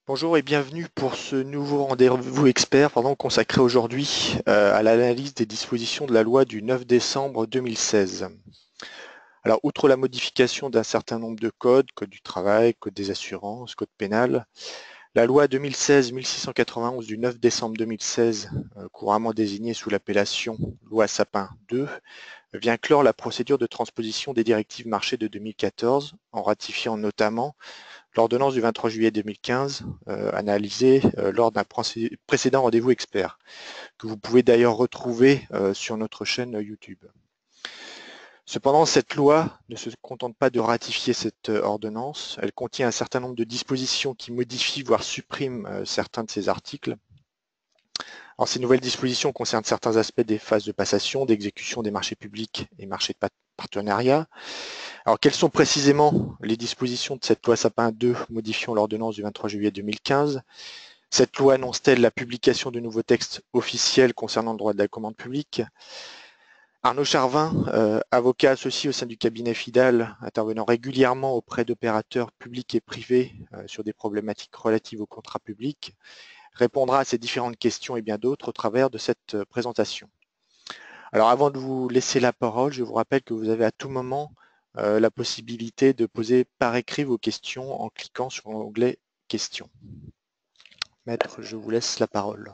Bonjour et bienvenue pour ce nouveau rendez-vous expert consacré aujourd'hui à l'analyse des dispositions de la loi du 9 décembre 2016. Alors, outre la modification d'un certain nombre de codes, code du travail, code des assurances, code pénal, la loi 2016-1691 du 9 décembre 2016, couramment désignée sous l'appellation loi Sapin 2, vient clore la procédure de transposition des directives marché de 2014 en ratifiant notamment l'ordonnance du 23 juillet 2015, analysée lors d'un précédent rendez-vous expert, que vous pouvez d'ailleurs retrouver sur notre chaîne YouTube. Cependant, cette loi ne se contente pas de ratifier cette ordonnance, elle contient un certain nombre de dispositions qui modifient, voire suppriment certains de ces articles. Alors, ces nouvelles dispositions concernent certains aspects des phases de passation, d'exécution des marchés publics et marchés de partenariat. Alors, quelles sont précisément les dispositions de cette loi Sapin 2 modifiant l'ordonnance du 23 juillet 2015? Cette loi annonce-t-elle la publication de nouveaux textes officiels concernant le droit de la commande publique? Arnaud Charvin, avocat associé au sein du cabinet FIDAL, intervenant régulièrement auprès d'opérateurs publics et privés sur des problématiques relatives aux contrats publics, répondra à ces différentes questions et bien d'autres au travers de cette présentation. Alors avant de vous laisser la parole, je vous rappelle que vous avez à tout moment la possibilité de poser par écrit vos questions en cliquant sur l'onglet questions. Maître, je vous laisse la parole.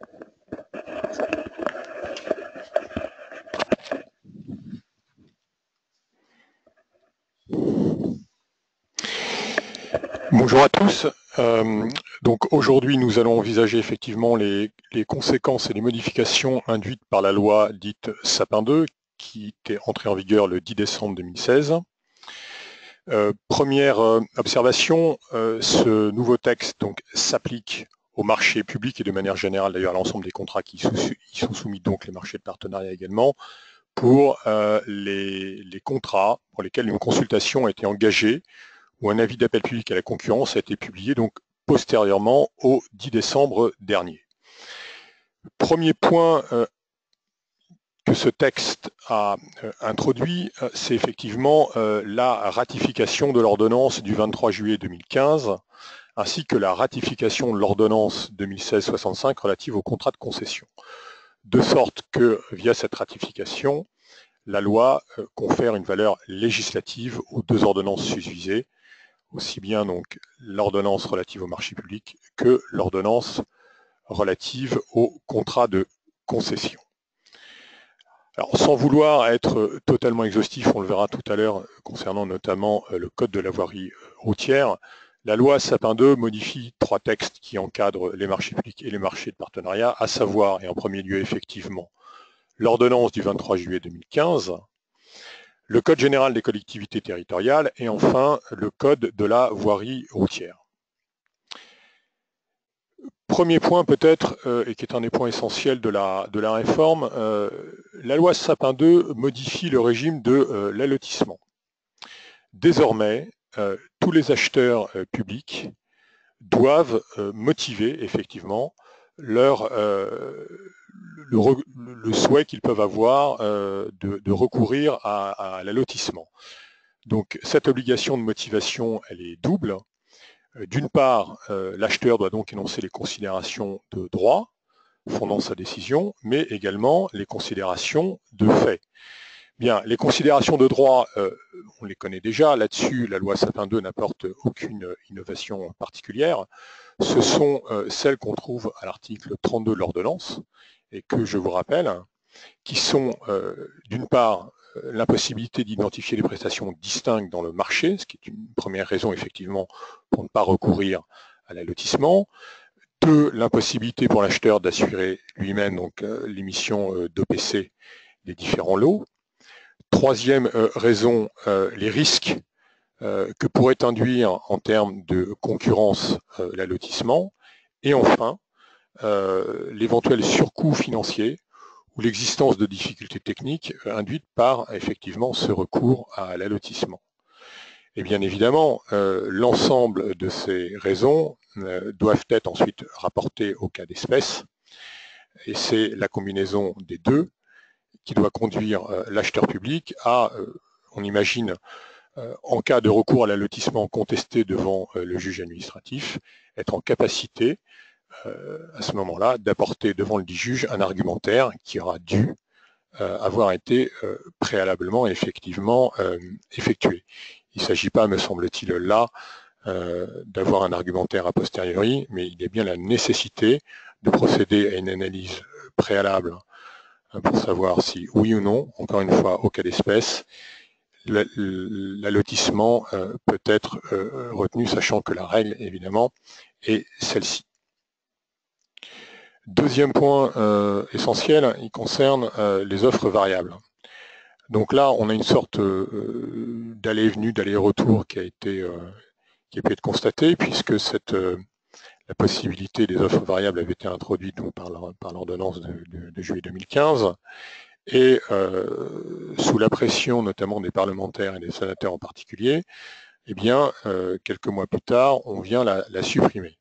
Bonjour à tous. Donc aujourd'hui, nous allons envisager effectivement les conséquences et les modifications induites par la loi dite Sapin 2, qui était entrée en vigueur le 10 décembre 2016. Première observation, ce nouveau texte s'applique au marché public et de manière générale d'ailleurs à l'ensemble des contrats qui y sont soumis, donc les marchés de partenariat également, pour les contrats pour lesquels une consultation a été engagée où un avis d'appel public à la concurrence a été publié donc postérieurement au 10 décembre dernier. Premier point que ce texte a introduit, c'est effectivement la ratification de l'ordonnance du 23 juillet 2015, ainsi que la ratification de l'ordonnance 2016-65 relative au contrat de concession. De sorte que, via cette ratification, la loi confère une valeur législative aux deux ordonnances susvisées, aussi bien donc l'ordonnance relative au marché public que l'ordonnance relative au contrat de concession. Alors, sans vouloir être totalement exhaustif, on le verra tout à l'heure concernant notamment le code de la voirie routière, la loi Sapin 2 modifie trois textes qui encadrent les marchés publics et les marchés de partenariat, à savoir, et en premier lieu effectivement, l'ordonnance du 23 juillet 2015, le Code général des collectivités territoriales et enfin le Code de la voirie routière. Premier point peut-être, et qui est un des points essentiels de la réforme, la loi Sapin 2 modifie le régime de l'allotissement. Désormais, tous les acheteurs publics doivent motiver effectivement le souhait qu'ils peuvent avoir de recourir à l'allotissement. Donc cette obligation de motivation, elle est double. D'une part, l'acheteur doit donc énoncer les considérations de droit fondant sa décision, mais également les considérations de fait. Bien, les considérations de droit, on les connaît déjà. Là-dessus, la loi Sapin 2 n'apporte aucune innovation particulière. Ce sont celles qu'on trouve à l'article 32 de l'ordonnance, et que je vous rappelle, qui sont d'une part l'impossibilité d'identifier des prestations distinctes dans le marché, ce qui est une première raison effectivement pour ne pas recourir à l'allotissement. Deux, l'impossibilité pour l'acheteur d'assurer lui-même donc l'émission d'OPC des différents lots. Troisième raison, les risques que pourrait induire en termes de concurrence l'allotissement. Et enfin, l'éventuel surcoût financier ou l'existence de difficultés techniques induites par effectivement ce recours à l'allotissement. Et bien évidemment, l'ensemble de ces raisons doivent être ensuite rapportées au cas d'espèce, et c'est la combinaison des deux qui doit conduire l'acheteur public à, on imagine, en cas de recours à l'allotissement contesté devant le juge administratif, être en capacité, à ce moment-là, d'apporter devant le dit juge un argumentaire qui aura dû avoir été préalablement effectivement effectué. Il ne s'agit pas, me semble-t-il, là, d'avoir un argumentaire a posteriori, mais il y a bien la nécessité de procéder à une analyse préalable pour savoir si, oui ou non, encore une fois, au cas d'espèce, l'allotissement peut être retenu, sachant que la règle, évidemment, est celle-ci. Deuxième point essentiel, il concerne les offres variables. Donc là, on a une sorte d'aller et venu, d'aller-retour qui a pu être constaté, puisque la possibilité des offres variables avait été introduite donc, par l'ordonnance de juillet 2015, et sous la pression notamment des parlementaires et des sénateurs en particulier, eh bien, quelques mois plus tard, on vient la supprimer.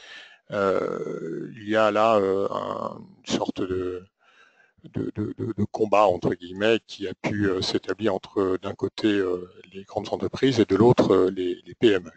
Il y a là une sorte de combat, entre guillemets, qui a pu s'établir entre, d'un côté, les grandes entreprises et de l'autre, les PME.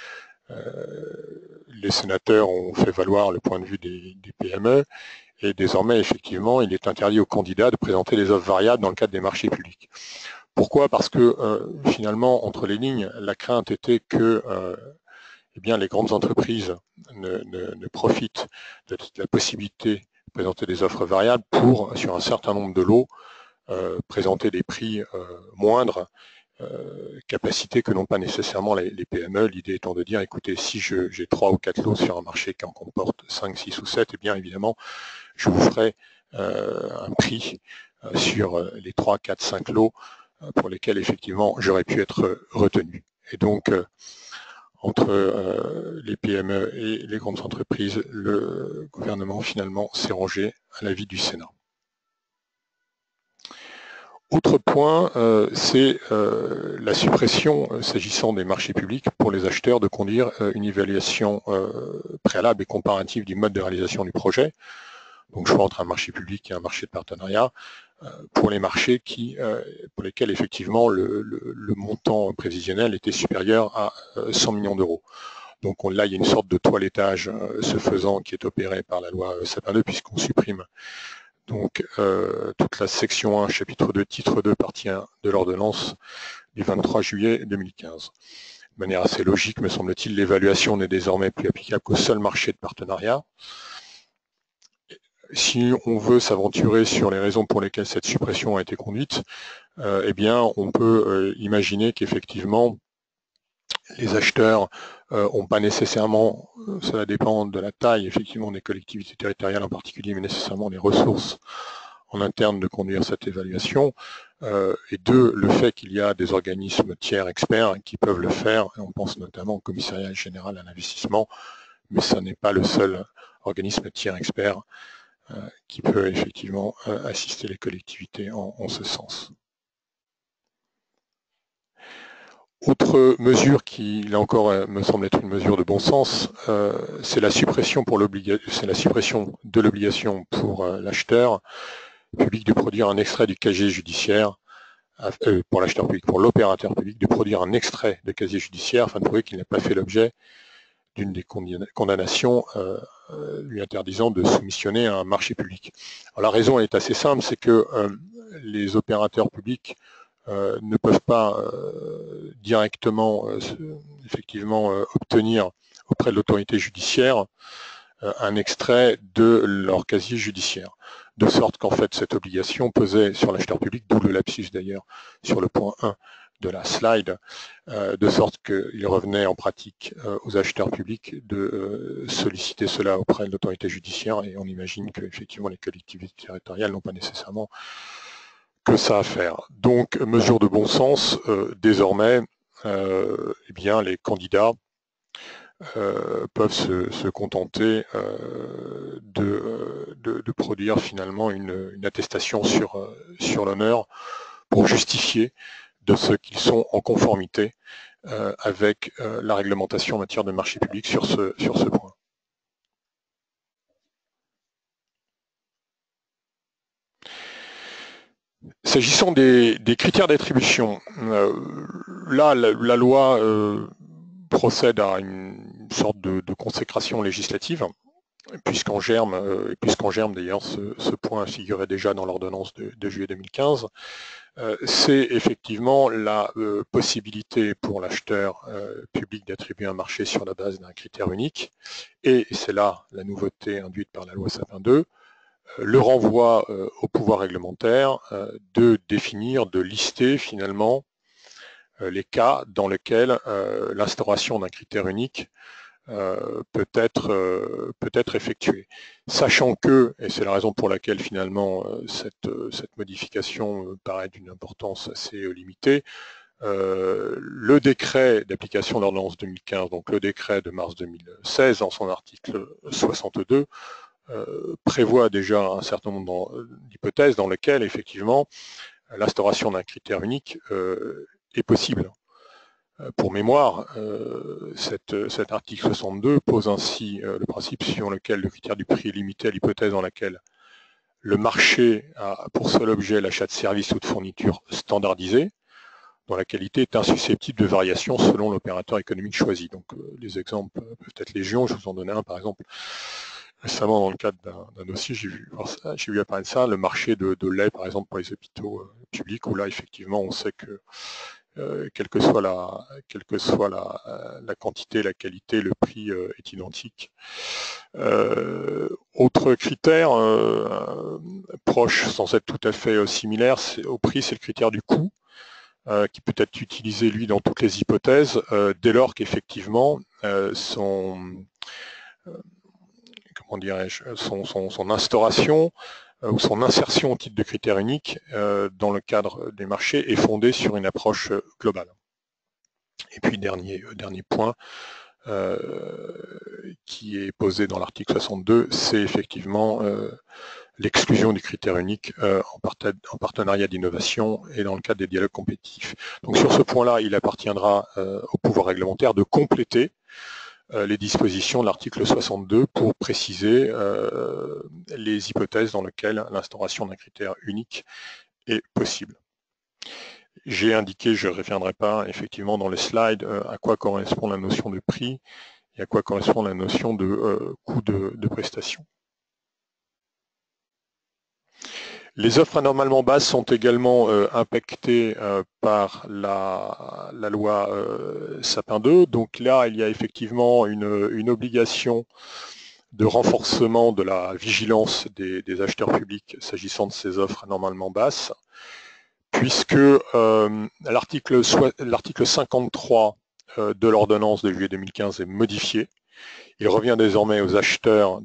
Les sénateurs ont fait valoir le point de vue des PME, et désormais, effectivement, il est interdit aux candidats de présenter des offres variables dans le cadre des marchés publics. Pourquoi? Parce que, finalement, entre les lignes, la crainte était que eh bien, les grandes entreprises ne profitent de la possibilité de présenter des offres variables pour, sur un certain nombre de lots, présenter des prix moindres, capacités que n'ont pas nécessairement les PME. L'idée étant de dire, écoutez, si j'ai 3 ou 4 lots sur un marché qui en comporte 5, 6 ou 7, eh bien évidemment, je vous ferai un prix sur les 3, 4, 5 lots pour lesquels effectivement j'aurais pu être retenu. Et donc, entre les PME et les grandes entreprises, le gouvernement finalement s'est rangé à l'avis du Sénat. Autre point, c'est la suppression, s'agissant des marchés publics, pour les acheteurs de conduire une évaluation préalable et comparative du mode de réalisation du projet. Donc choix entre un marché public et un marché de partenariat, pour les marchés pour lesquels effectivement le montant prévisionnel était supérieur à 100 millions d'euros. Donc là, il y a une sorte de toilettage, ce faisant, qui est opéré par la loi Sapin 2, puisqu'on supprime donc toute la section 1, chapitre 2, titre 2, partie 1 de l'ordonnance du 23 juillet 2015. De manière assez logique, me semble-t-il, l'évaluation n'est désormais plus applicable qu'au seul marché de partenariat. Si on veut s'aventurer sur les raisons pour lesquelles cette suppression a été conduite, eh bien, on peut imaginer qu'effectivement, les acheteurs n'ont pas nécessairement, cela dépend de la taille effectivement des collectivités territoriales en particulier, mais nécessairement des ressources en interne de conduire cette évaluation. Et deux, le fait qu'il y a des organismes tiers experts qui peuvent le faire, et on pense notamment au Commissariat général à l'investissement, mais ce n'est pas le seul organisme tiers expert qui peut effectivement assister les collectivités en ce sens. Autre mesure qui, là encore, me semble être une mesure de bon sens, c'est la suppression de l'obligation pour l'acheteur public de produire un extrait du casier judiciaire, pour l'acheteur public, pour l'opérateur public, de produire un extrait de casier judiciaire afin de prouver qu'il n'a pas fait l'objet d'une des condamnations lui interdisant de soumissionner à un marché public. Alors, la raison est assez simple, c'est que les opérateurs publics ne peuvent pas directement effectivement obtenir auprès de l'autorité judiciaire un extrait de leur casier judiciaire. De sorte qu'en fait cette obligation pesait sur l'acheteur public, d'où le lapsus d'ailleurs sur le point 1 de la slide, de sorte qu'il revenait en pratique aux acheteurs publics de solliciter cela auprès de l'autorité judiciaire, et on imagine que effectivement les collectivités territoriales n'ont pas nécessairement que ça à faire. Donc, mesure de bon sens, désormais, eh bien, les candidats peuvent se contenter de produire finalement une attestation sur l'honneur pour justifier de ce qu'ils sont en conformité avec la réglementation en matière de marché public sur ce point. S'agissant des critères d'attribution, là, la loi procède à une sorte de consécration législative, puisqu'en germe d'ailleurs, ce point figurait déjà dans l'ordonnance de juillet 2015, c'est effectivement la possibilité pour l'acheteur public d'attribuer un marché sur la base d'un critère unique, et c'est là la nouveauté induite par la loi Sapin 2, le renvoi au pouvoir réglementaire de définir, de lister finalement les cas dans lesquels l'instauration d'un critère unique peut être effectuée. Sachant que, et c'est la raison pour laquelle finalement cette modification paraît d'une importance assez limitée, le décret d'application de l'ordonnance 2015, donc le décret de mars 2016 en son article 62, prévoit déjà un certain nombre d'hypothèses dans lesquelles effectivement l'instauration d'un critère unique est possible. Pour mémoire, cet article 62 pose ainsi le principe suivant lequel le critère du prix est limité à l'hypothèse dans laquelle le marché a pour seul objet l'achat de services ou de fournitures standardisés, dont la qualité est insusceptible de variation selon l'opérateur économique choisi. Donc les exemples peuvent être légion, je vous en donne un par exemple. Récemment, dans le cadre d'un dossier, j'ai vu apparaître ça, le marché de lait, par exemple, pour les hôpitaux publics, où là, effectivement, on sait que quelle que soit la quantité, la qualité, le prix est identique. Autre critère proche, sans être tout à fait similaire, au prix, c'est le critère du coût, qui peut être utilisé, lui, dans toutes les hypothèses, dès lors qu'effectivement, comment dirais-je, son instauration ou son insertion au titre de critère unique dans le cadre des marchés est fondée sur une approche globale. Et puis dernier point qui est posé dans l'article 62, c'est effectivement l'exclusion du critère unique en partenariat d'innovation et dans le cadre des dialogues compétitifs. Donc sur ce point-là, il appartiendra au pouvoir réglementaire de compléter les dispositions de l'article 62 pour préciser les hypothèses dans lesquelles l'instauration d'un critère unique est possible. J'ai indiqué, je ne reviendrai pas effectivement dans les slides, à quoi correspond la notion de prix et à quoi correspond la notion de coût de prestation. Les offres anormalement basses sont également impactées par la loi Sapin 2. Donc là, il y a effectivement une obligation de renforcement de la vigilance des acheteurs publics s'agissant de ces offres anormalement basses, puisque l'article 53 de l'ordonnance de juillet 2015 est modifié. Il revient désormais aux acheteurs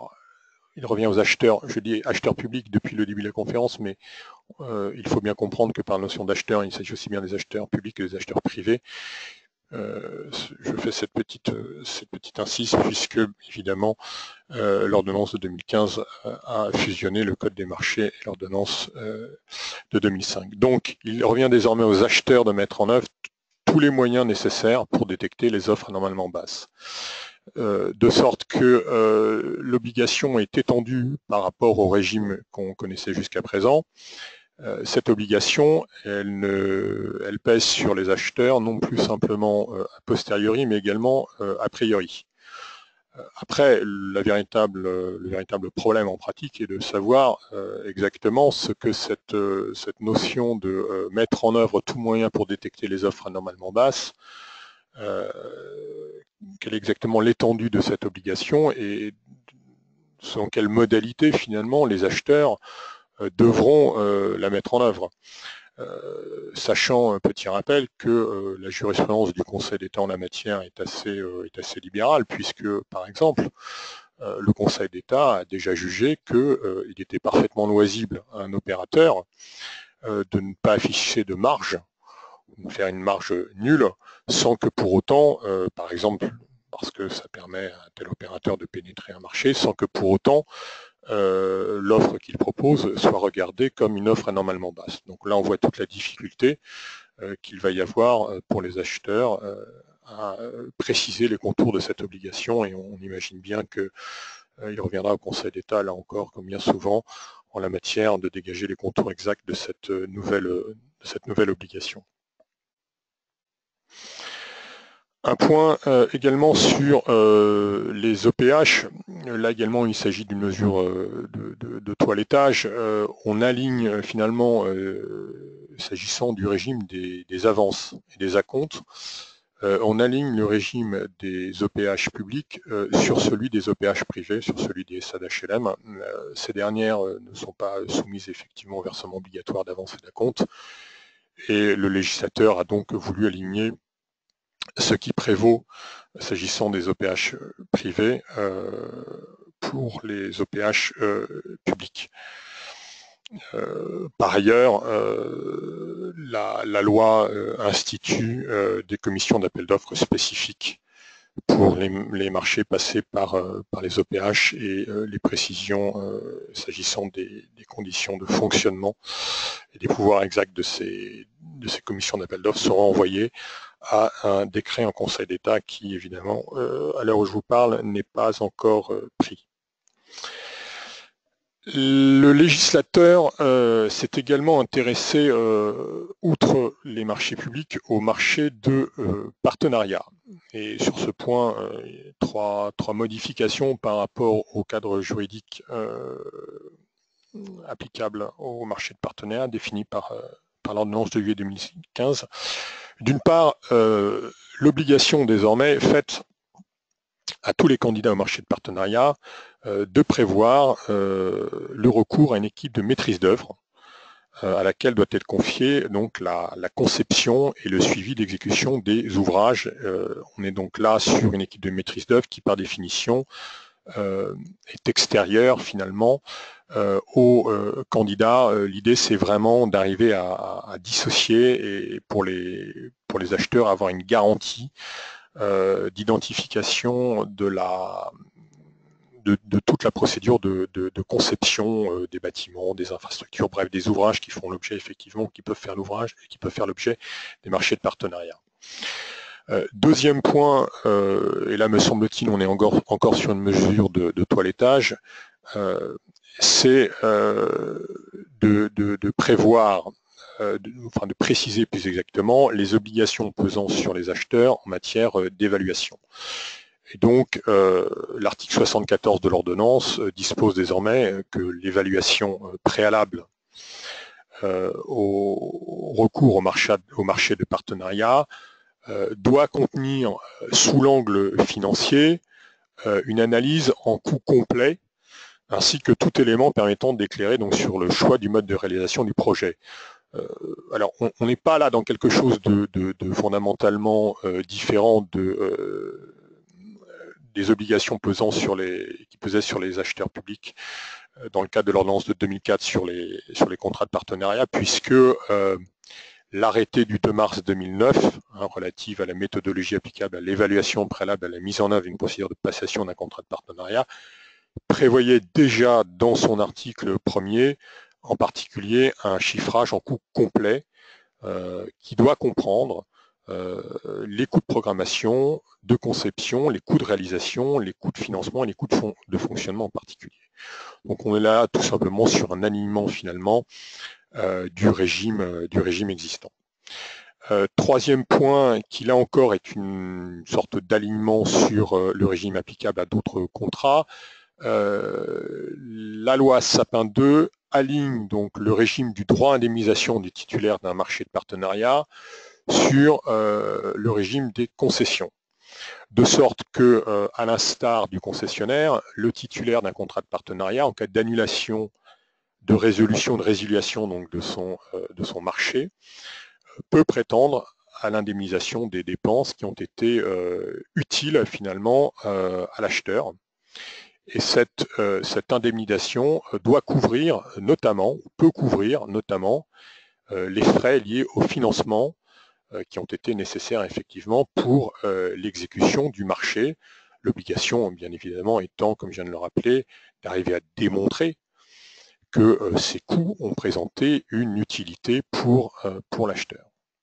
je dis acheteurs publics depuis le début de la conférence, mais il faut bien comprendre que par notion d'acheteur, il s'agit aussi bien des acheteurs publics que des acheteurs privés. Je fais cette petite incise puisque, évidemment, l'ordonnance de 2015 a fusionné le Code des marchés et l'ordonnance de 2005. Donc, il revient désormais aux acheteurs de mettre en œuvre tous les moyens nécessaires pour détecter les offres anormalement basses. De sorte que l'obligation est étendue par rapport au régime qu'on connaissait jusqu'à présent. Cette obligation, elle pèse sur les acheteurs non plus simplement a posteriori, mais également a priori. Après, le véritable problème en pratique est de savoir exactement ce que cette notion de mettre en œuvre tout moyen pour détecter les offres anormalement basses, quelle est exactement l'étendue de cette obligation et selon quelle modalité finalement les acheteurs devront la mettre en œuvre. Sachant, un petit rappel, que la jurisprudence du Conseil d'État en la matière est assez libérale, puisque, par exemple, le Conseil d'État a déjà jugé qu'il était parfaitement loisible à un opérateur de ne pas afficher de marge, de faire une marge nulle, sans que pour autant, par exemple, parce que ça permet à un tel opérateur de pénétrer un marché, sans que pour autant l'offre qu'il propose soit regardée comme une offre anormalement basse. Donc là, on voit toute la difficulté qu'il va y avoir pour les acheteurs à préciser les contours de cette obligation, et on imagine bien qu'il reviendra au Conseil d'État, là encore, comme bien souvent, en la matière de dégager les contours exacts de cette nouvelle obligation. Un point également sur les OPH. Là également, il s'agit d'une mesure de toilettage. On aligne finalement, s'agissant du régime des avances et des acomptes, on aligne le régime des OPH publics sur celui des OPH privés, sur celui des SAD HLM. Ces dernières ne sont pas soumises effectivement au versement obligatoire d'avance et d'acompte. Et le législateur a donc voulu aligner ce qui prévaut s'agissant des OPH privés pour les OPH publics. Par ailleurs, la loi institue des commissions d'appel d'offres spécifiques pour les marchés passés par les OPH et les précisions s'agissant des conditions de fonctionnement et des pouvoirs exacts de ces commissions d'appel d'offres seront envoyées à un décret en Conseil d'État qui, évidemment, à l'heure où je vous parle, n'est pas encore pris. Le législateur s'est également intéressé, outre les marchés publics, aux marchés de partenariat. Et sur ce point, trois modifications par rapport au cadre juridique applicable au marché de partenariat défini par l'ordonnance de juillet 2015. D'une part, l'obligation désormais faite à tous les candidats au marché de partenariat de prévoir le recours à une équipe de maîtrise d'œuvre à laquelle doit être confiée donc la conception et le suivi d'exécution des ouvrages. On est donc là sur une équipe de maîtrise d'œuvre qui par définition est extérieure finalement aux candidats. L'idée c'est vraiment d'arriver à dissocier et pour les acheteurs avoir une garantie d'identification de toute la procédure de conception des bâtiments, des infrastructures, bref, des ouvrages qui font l'objet effectivement, qui peuvent faire l'ouvrage et qui peuvent faire l'objet des marchés de partenariat. Deuxième point, et là me semble-t-il on est encore sur une mesure de toilettage, c'est de prévoir, de préciser plus exactement les obligations pesant sur les acheteurs en matière d'évaluation. Et donc, l'article 74 de l'ordonnance dispose désormais que l'évaluation préalable au recours au marché de partenariat doit contenir, sous l'angle financier, une analyse en coût complet, ainsi que tout élément permettant d'éclairer donc sur le choix du mode de réalisation du projet. Alors, on n'est pas là dans quelque chose de fondamentalement différent des obligations qui pesaient sur les acheteurs publics dans le cadre de l'ordonnance de 2004 sur les contrats de partenariat, puisque l'arrêté du 2 mars 2009, relative à la méthodologie applicable à l'évaluation préalable à la mise en œuvre d'une procédure de passation d'un contrat de partenariat, prévoyait déjà dans son article 1er, en particulier, un chiffrage en coût complet qui doit comprendre les coûts de programmation, de conception, les coûts de réalisation, les coûts de financement et les coûts de fonctionnement en particulier. Donc on est là tout simplement sur un alignement finalement du régime existant. Troisième point, qui là encore est une sorte d'alignement sur le régime applicable à d'autres contrats, la loi Sapin 2 aligne donc le régime du droit à indemnisation des titulaires d'un marché de partenariat sur le régime des concessions. De sorte que, à l'instar du concessionnaire, le titulaire d'un contrat de partenariat, en cas d'annulation, de résolution, de résiliation donc de son marché, peut prétendre à l'indemnisation des dépenses qui ont été utiles finalement à l'acheteur. Et cette indemnisation doit couvrir notamment, peut couvrir notamment les frais liés au financement qui ont été nécessaires effectivement pour l'exécution du marché. L'obligation, bien évidemment, étant, comme je viens de le rappeler, d'arriver à démontrer que ces coûts ont présenté une utilité pour l'acheteur.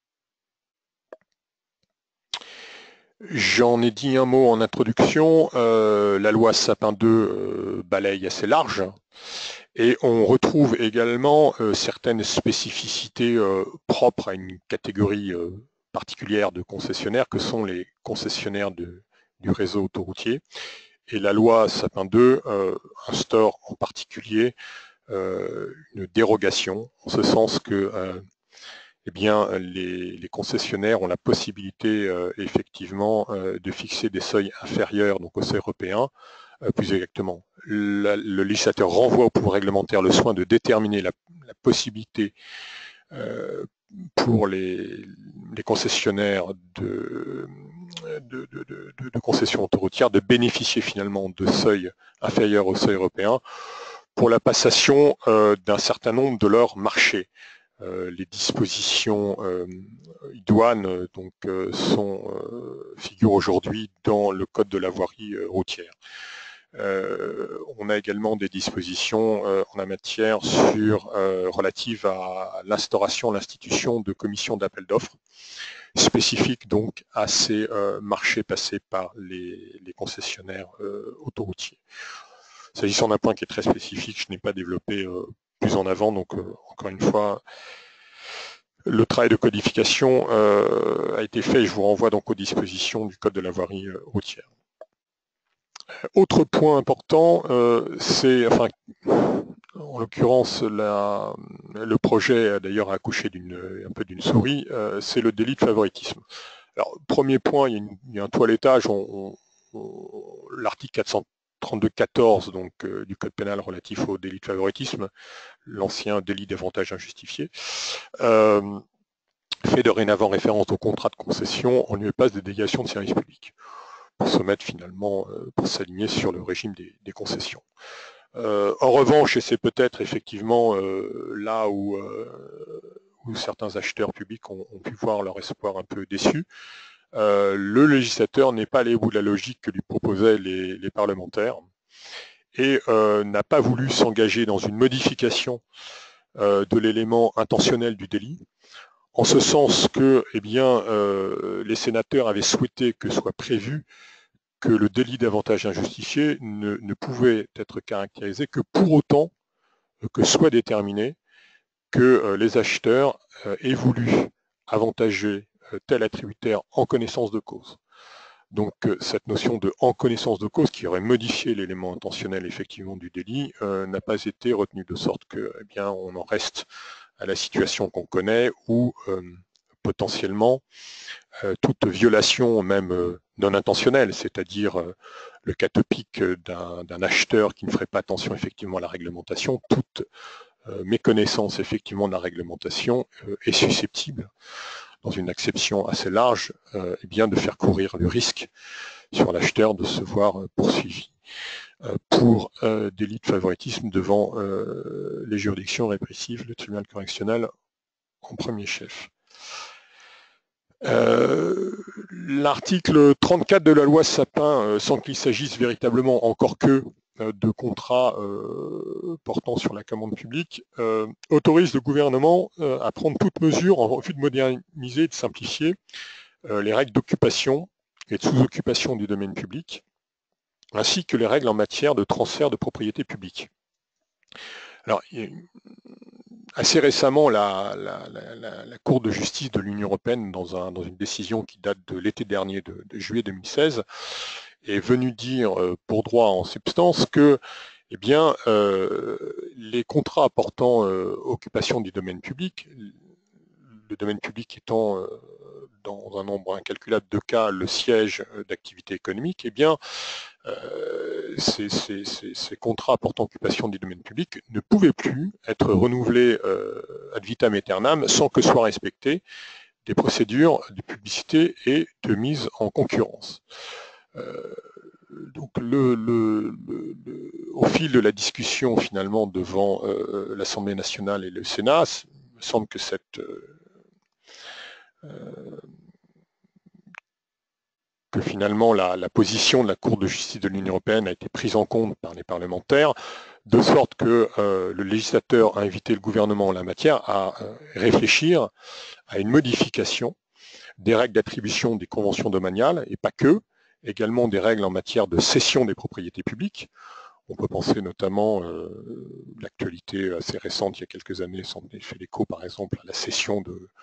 J'en ai dit un mot en introduction, la loi Sapin 2 balaye assez large Et on retrouve également certaines spécificités propres à une catégorie particulière de concessionnaires que sont les concessionnaires du réseau autoroutier. Et la loi Sapin 2 instaure en particulier une dérogation, en ce sens que eh bien, les concessionnaires ont la possibilité effectivement de fixer des seuils inférieurs donc, aux seuils européens. Plus exactement, le législateur renvoie au pouvoir réglementaire le soin de déterminer la possibilité pour les concessionnaires de concessions autoroutières de bénéficier finalement de seuils inférieurs aux seuils européens pour la passation d'un certain nombre de leurs marchés. Les dispositions douanes donc, figurent aujourd'hui dans le code de la voirie routière. On a également des dispositions en la matière relatives à l'instauration, l'institution de commissions d'appel d'offres spécifiques donc à ces marchés passés par les concessionnaires autoroutiers. S'agissant d'un point qui est très spécifique, je n'ai pas développé plus en avant, donc encore une fois, le travail de codification a été fait et je vous renvoie donc aux dispositions du code de la voirie routière. Autre point important, c'est, enfin, en l'occurrence, le projet a d'ailleurs accouché un peu d'une souris, c'est le délit de favoritisme. Alors, premier point, il y a un toilettage, l'article 432-14 donc, du code pénal relatif au délit de favoritisme, l'ancien délit d'avantage injustifié, fait dorénavant référence au contrat de concession en lieu et place de délégation de service public, pour se mettre finalement, pour s'aligner sur le régime des concessions. En revanche, et c'est peut-être effectivement là où certains acheteurs publics ont pu voir leur espoir un peu déçu, le législateur n'est pas allé au bout de la logique que lui proposaient les parlementaires et n'a pas voulu s'engager dans une modification de l'élément intentionnel du délit, en ce sens que eh bien, les sénateurs avaient souhaité que soit prévu que le délit d'avantage injustifié ne pouvait être caractérisé que pour autant que soit déterminé que les acheteurs aient voulu avantager tel attributaire en connaissance de cause. Donc cette notion de en connaissance de cause qui aurait modifié l'élément intentionnel effectivement du délit n'a pas été retenue, de sorte que eh bien, on en reste à la situation qu'on connaît où potentiellement toute violation, même non intentionnelle, c'est-à-dire le cas topique d'un acheteur qui ne ferait pas attention effectivement à la réglementation, toute méconnaissance effectivement de la réglementation est susceptible, dans une acception assez large, eh bien de faire courir le risque sur l'acheteur de se voir poursuivi pour délit de favoritisme devant les juridictions répressives, le tribunal correctionnel en premier chef. L'article 34 de la loi Sapin, sans qu'il s'agisse véritablement encore que de contrats portant sur la commande publique, autorise le gouvernement à prendre toute mesure en vue de moderniser et de simplifier les règles d'occupation et de sous-occupation du domaine public, ainsi que les règles en matière de transfert de propriété publique. Alors, assez récemment, la Cour de justice de l'Union européenne, dans une décision qui date de l'été dernier, de juillet 2016, est venue dire, pour droit en substance, que eh bien, les contrats portant occupation du domaine public, le domaine public étant dans un nombre incalculable de cas le siège d'activité économique, eh bien, ces contrats portant occupation du domaine public ne pouvaient plus être renouvelés ad vitam aeternam sans que soient respectées des procédures de publicité et de mise en concurrence. Donc au fil de la discussion finalement devant l'Assemblée nationale et le Sénat, il me semble que finalement la position de la Cour de justice de l'Union européenne a été prise en compte par les parlementaires, de sorte que le législateur a invité le gouvernement en la matière à réfléchir à une modification des règles d'attribution des conventions domaniales, et pas que, également des règles en matière de cession des propriétés publiques. On peut penser notamment l'actualité assez récente, il y a quelques années, s'en est fait l'écho par exemple à la cession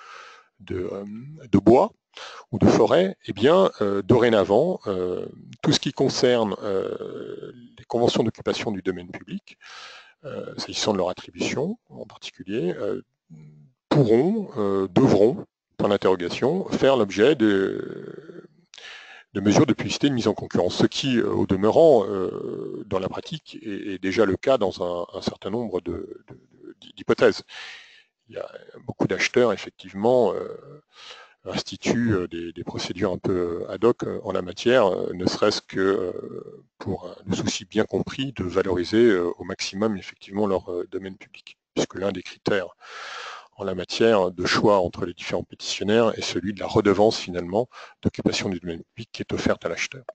de bois ou de forêt. Eh bien, dorénavant, tout ce qui concerne les conventions d'occupation du domaine public, s'agissant de leur attribution en particulier, devront, point d'interrogation, faire l'objet de mesures de publicité de mise en concurrence, ce qui, au demeurant, dans la pratique, est déjà le cas dans un certain nombre d'hypothèses. Il y a beaucoup d'acheteurs, effectivement, instituent des procédures un peu ad hoc en la matière, ne serait-ce que pour le souci bien compris de valoriser au maximum, effectivement, leur domaine public, puisque l'un des critères en la matière de choix entre les différents pétitionnaires est celui de la redevance finalement d'occupation du domaine public qui est offerte à l'acheteur.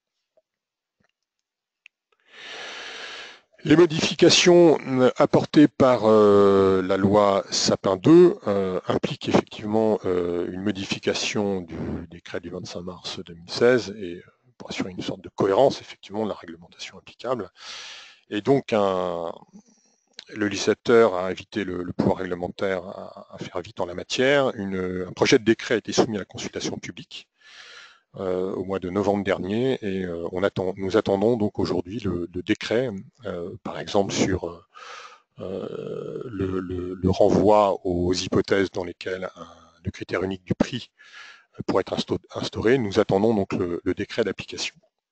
Les modifications apportées par la loi Sapin 2 impliquent effectivement une modification du décret du 25 mars 2016 et pour assurer une sorte de cohérence effectivement de la réglementation applicable. Et donc le législateur a invité le pouvoir réglementaire à faire vite en la matière. Un projet de décret a été soumis à la consultation publique au mois de novembre dernier et nous attendons donc aujourd'hui le décret, par exemple sur le renvoi aux hypothèses dans lesquelles le critère unique du prix pourrait être instauré. Nous attendons donc le décret d'application.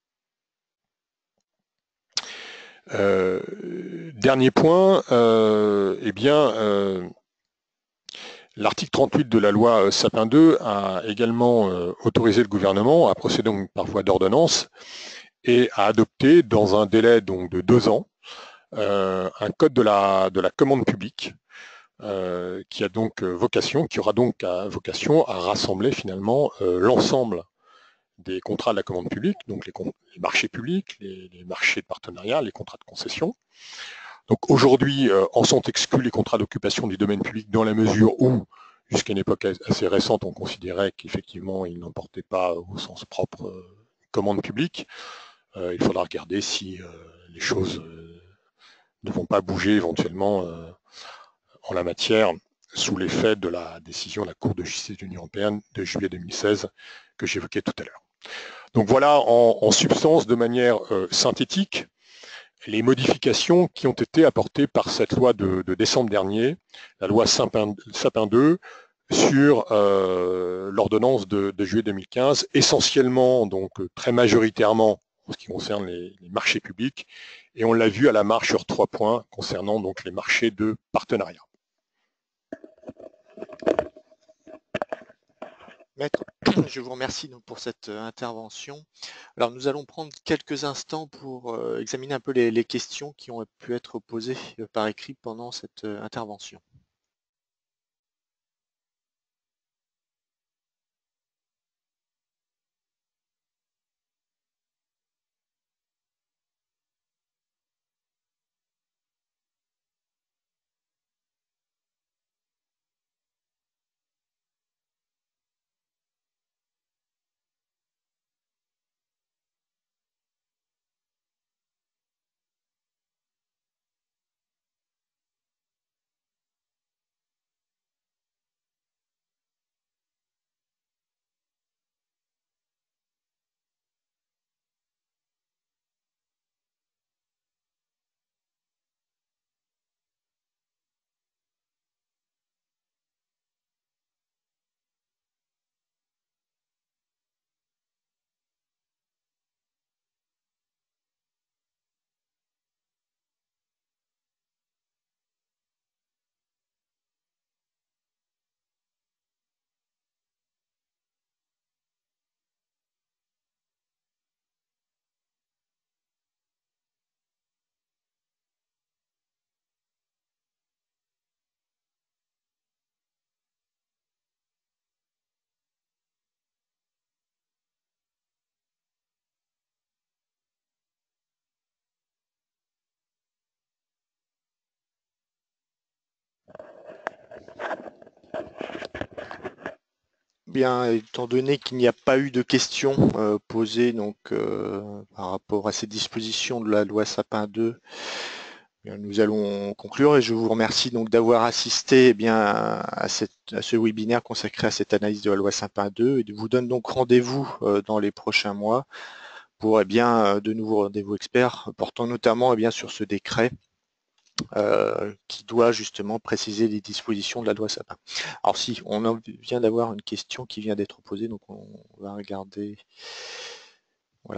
Dernier point, l'article 38 de la loi Sapin 2 a également autorisé le gouvernement à procéder donc par voie d'ordonnance et à adopter dans un délai donc de 2 ans un code de la commande publique qui aura donc vocation à rassembler finalement l'ensemble des contrats de la commande publique, donc les marchés publics, les marchés de partenariat, les contrats de concession. Donc aujourd'hui, en sont exclus les contrats d'occupation du domaine public dans la mesure où, jusqu'à une époque assez récente, on considérait qu'effectivement, ils n'emportaient pas au sens propre commande publique. Il faudra regarder si les choses ne vont pas bouger éventuellement en la matière sous l'effet de la décision de la Cour de justice de l'Union européenne de juillet 2016 que j'évoquais tout à l'heure. Donc voilà en substance, de manière synthétique, les modifications qui ont été apportées par cette loi de décembre dernier, la loi Sapin 2, sur l'ordonnance de juillet 2015, essentiellement, donc très majoritairement en ce qui concerne les marchés publics, et on l'a vu à la marge sur 3 points concernant donc les marchés de partenariat. Maître, je vous remercie donc pour cette intervention. Alors nous allons prendre quelques instants pour examiner un peu les questions qui ont pu être posées par écrit pendant cette intervention. bien, étant donné qu'il n'y a pas eu de questions posées donc, par rapport à ces dispositions de la loi Sapin 2, bien, nous allons conclure et je vous remercie donc d'avoir assisté bien, à ce webinaire consacré à cette analyse de la loi Sapin 2 et je vous donne donc rendez-vous dans les prochains mois pour de nouveaux rendez-vous experts portant notamment sur ce décret qui doit justement préciser les dispositions de la loi Sapin. Alors si, vient d'avoir une question qui vient d'être posée, donc on va regarder. Voilà.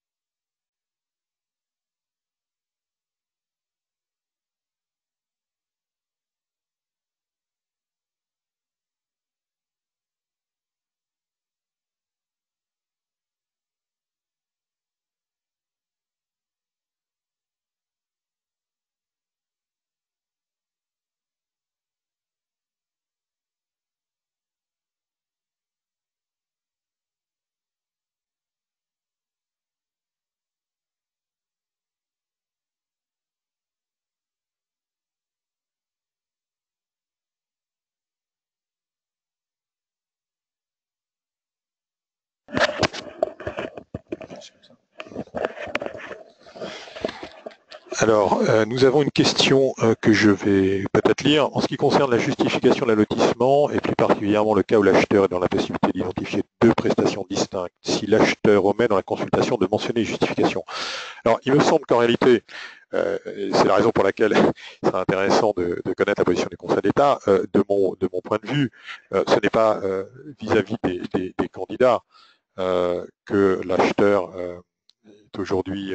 Alors, nous avons une question que je vais peut-être lire. En ce qui concerne la justification de l'allotissement, et plus particulièrement le cas où l'acheteur est dans la possibilité d'identifier deux prestations distinctes, si l'acheteur omet dans la consultation de mentionner les justifications. Alors, il me semble qu'en réalité, c'est la raison pour laquelle il sera intéressant de connaître la position du Conseil d'État. De mon point de vue, ce n'est pas vis-à-vis des candidats que l'acheteur est aujourd'hui...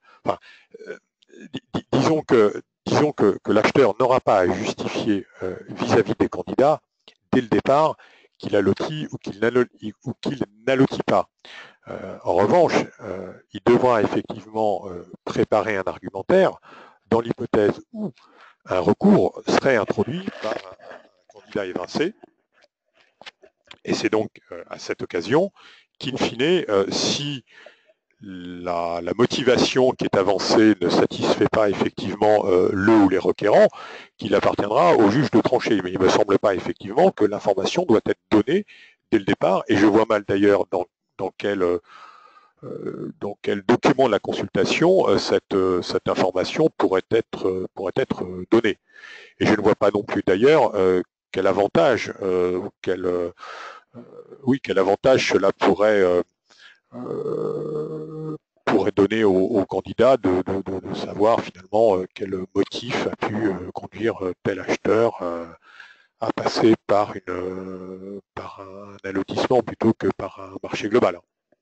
disons que l'acheteur n'aura pas à justifier vis-à-vis des candidats dès le départ qu'il allotit ou qu'il n'allotit pas. En revanche, il devra effectivement préparer un argumentaire dans l'hypothèse où un recours serait introduit par un candidat évincé. Et c'est donc à cette occasion qu'in fine, si la motivation qui est avancée ne satisfait pas effectivement le ou les requérants, qu'il appartiendra au juge de trancher. Mais il ne me semble pas effectivement que l'information doit être donnée dès le départ, et je vois mal d'ailleurs dans quel document de la consultation cette information pourrait être donnée. Et je ne vois pas non plus d'ailleurs quel avantage, quel avantage cela pourrait donner aux candidats de savoir finalement quel motif a pu conduire tel acheteur à passer par un allotissement plutôt que par un marché global.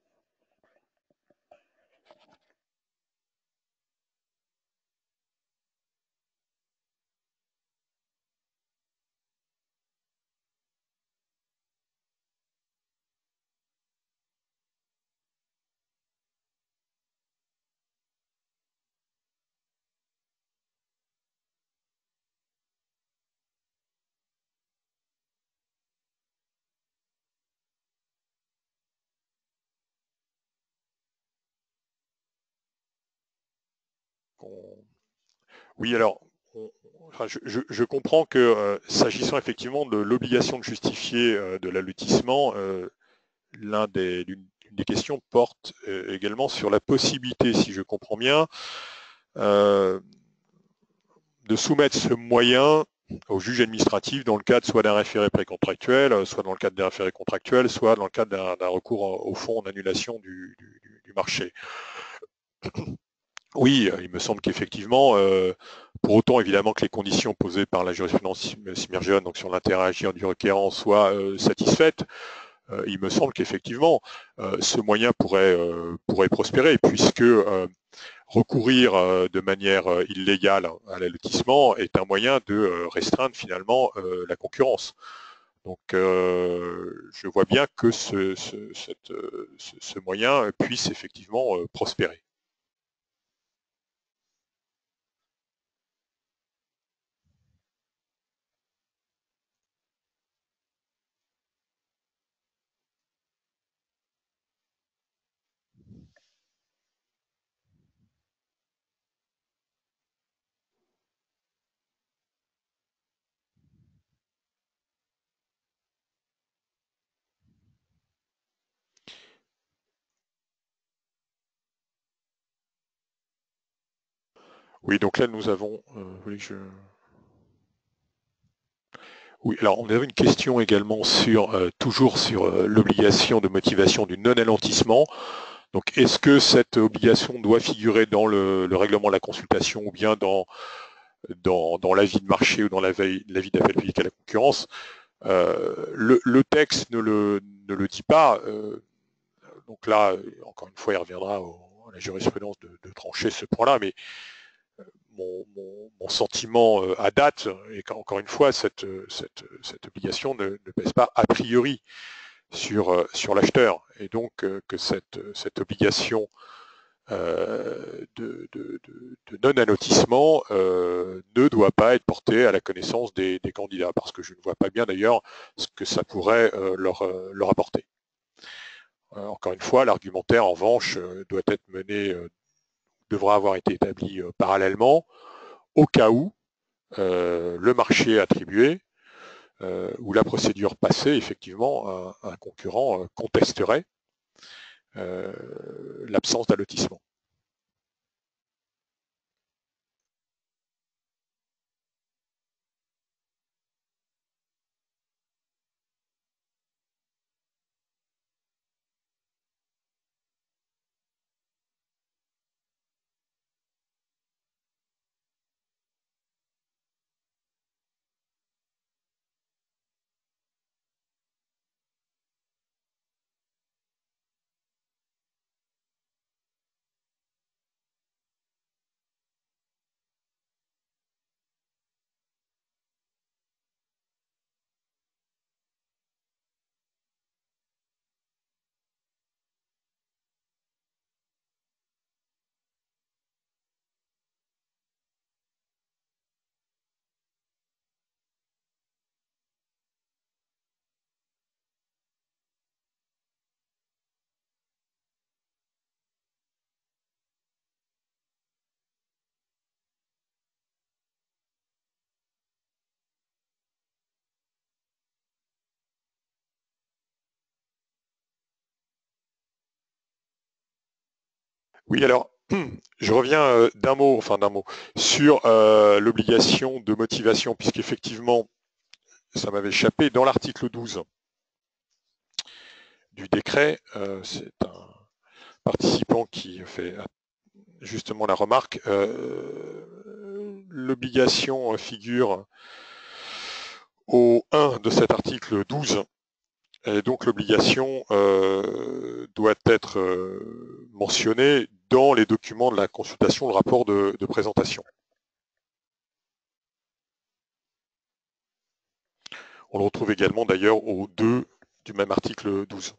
Oui, alors, je comprends que s'agissant effectivement de l'obligation de justifier de l'allotissement, l'une des questions porte également sur la possibilité, si je comprends bien, de soumettre ce moyen au juge administratif dans le cadre soit d'un référé précontractuel, soit dans le cadre d'un référé contractuel, soit dans le cadre d'un recours au fond en annulation du marché. Oui, il me semble qu'effectivement, pour autant évidemment que les conditions posées par la jurisprudence Simergion, donc sur l'intérêt à agir du requérant, soient satisfaites, il me semble qu'effectivement ce moyen pourrait prospérer, puisque recourir de manière illégale à l'allotissement est un moyen de restreindre finalement la concurrence. Donc je vois bien que ce moyen puisse effectivement prospérer. Oui, donc là nous avons, vous voulez que je... Oui, alors on avait une question également sur toujours sur l'obligation de motivation du non-alentissement. Donc est-ce que cette obligation doit figurer dans le règlement de la consultation ou bien dans l'avis de marché ou dans l'avis d'appel public à la concurrence? Le texte ne le dit pas. Donc là, encore une fois, il reviendra à la jurisprudence de trancher ce point-là, mais mon sentiment à date est qu'encore une fois, cette obligation ne pèse pas a priori sur l'acheteur, et donc que cette obligation de non-allotissement ne doit pas être portée à la connaissance des candidats, parce que je ne vois pas bien d'ailleurs ce que ça pourrait leur apporter. Encore une fois, l'argumentaire en revanche doit être mené, devra avoir été établi parallèlement, au cas où le marché attribué ou la procédure passée, effectivement, un concurrent contesterait l'absence d'allotissement. Oui, alors, je reviens d'un mot, sur l'obligation de motivation, puisqu'effectivement, ça m'avait échappé, dans l'article 12 du décret, c'est un participant qui fait justement la remarque, l'obligation figure au 1 de cet article 12, et donc l'obligation doit être mentionnée dans les documents de la consultation, le rapport de présentation. On le retrouve également d'ailleurs au 2 du même article 12.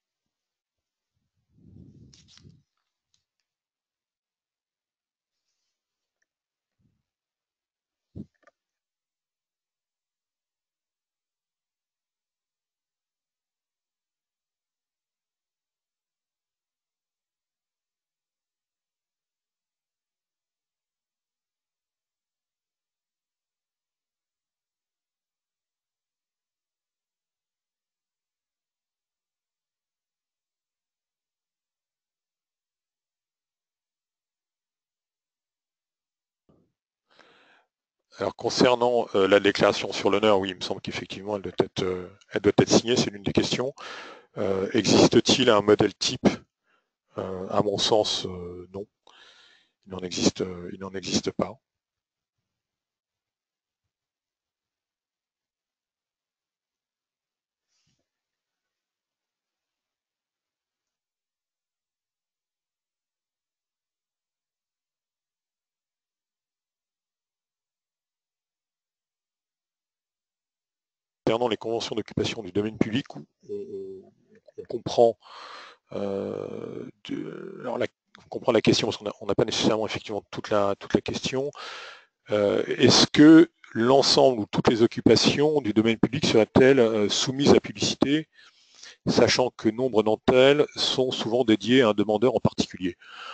Alors concernant la déclaration sur l'honneur, oui, il me semble qu'effectivement elle doit être signée, c'est l'une des questions. Existe-t-il un modèle type? À mon sens, non. Il n'en existe pas. Concernant les conventions d'occupation du domaine public, on comprend on comprend la question, parce qu'on n'a pas nécessairement effectivement toute la question. Est-ce que l'ensemble ou toutes les occupations du domaine public seraient-elles soumises à publicité, sachant que nombre d'entre elles sont souvent dédiées à un demandeur en particulier?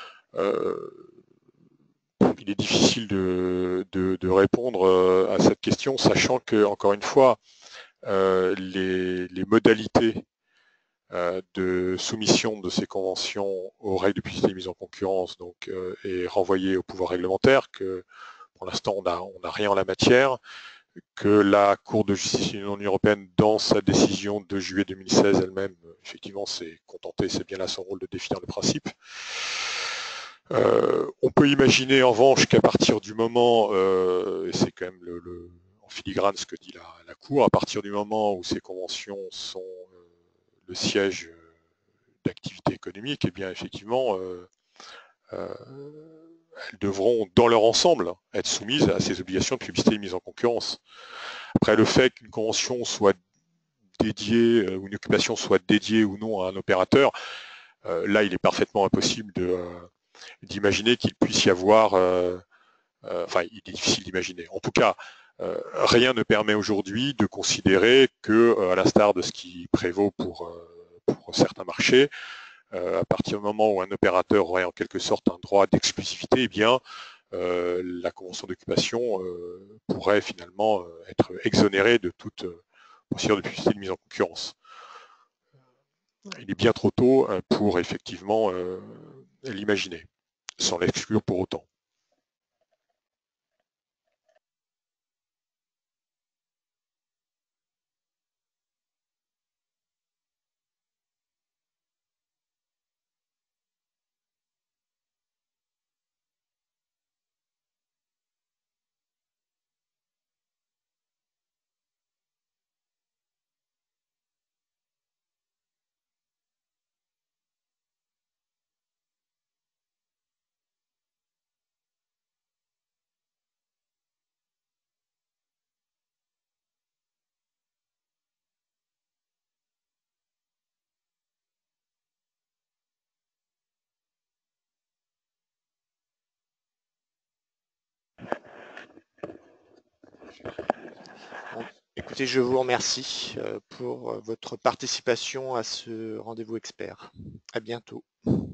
Il est difficile de répondre à cette question, sachant que, encore une fois, les modalités de soumission de ces conventions aux règles de publicité mise en concurrence donc, est renvoyé au pouvoir réglementaire, que pour l'instant on n'a rien en la matière, que la Cour de justice de l'Union européenne, dans sa décision de juillet 2016 elle-même, effectivement s'est contentée, c'est bien là son rôle de définir le principe. On peut imaginer en revanche qu'à partir du moment, et c'est quand même en filigrane ce que dit la Cour, à partir du moment où ces conventions sont le siège d'activité économique, eh bien effectivement, elles devront, dans leur ensemble, être soumises à ces obligations de publicité et mise en concurrence. Après, le fait qu'une convention soit dédiée, ou une occupation soit dédiée ou non à un opérateur, là, il est parfaitement impossible d'imaginer qu'il puisse y avoir, enfin, il est difficile d'imaginer. En tout cas, rien ne permet aujourd'hui de considérer que, à l'instar de ce qui prévaut pour certains marchés, à partir du moment où un opérateur aurait en quelque sorte un droit d'exclusivité, eh bien, la convention d'occupation pourrait finalement être exonérée de toute procédure de publicité de mise en concurrence. Il est bien trop tôt pour effectivement l'imaginer, sans l'exclure pour autant. Écoutez, je vous remercie pour votre participation à ce rendez-vous expert. À bientôt.